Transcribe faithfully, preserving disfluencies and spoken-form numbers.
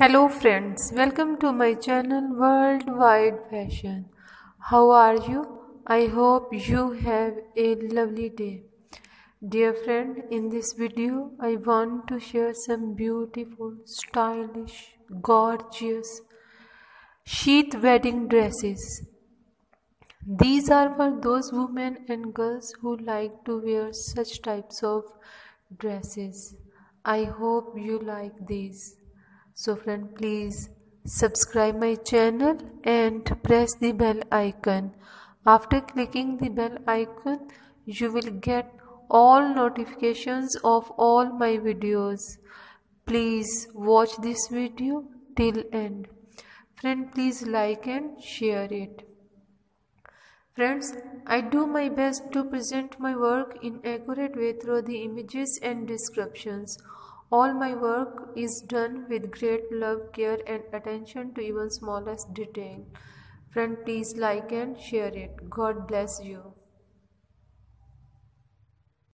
Hello friends, welcome to my channel Worldwide Fashion. How are you? I hope you have a lovely day. Dear friend, in this video I want to share some beautiful, stylish, gorgeous sheath wedding dresses. These are for those women and girls who like to wear such types of dresses. I hope you like these. So friend, please subscribe my channel and press the bell icon. After clicking the bell icon, you will get all notifications of all my videos. Please watch this video till end. Friend, please like and share it. Friends, I do my best to present my work in accurate way through the images and descriptions. All my work is done with great love, care and attention to even smallest detail. Friend, please like and share it. God bless you.